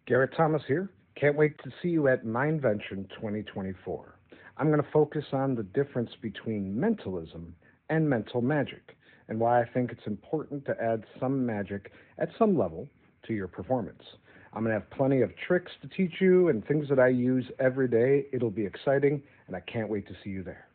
Garrett Thomas here. Can't wait to see you at MINDvention 2024. I'm going to focus on the difference between mentalism and mental magic, and why I think it's important to add some magic at some level to your performance. I'm going to have plenty of tricks to teach you and things that I use every day. It'll be exciting, and I can't wait to see you there.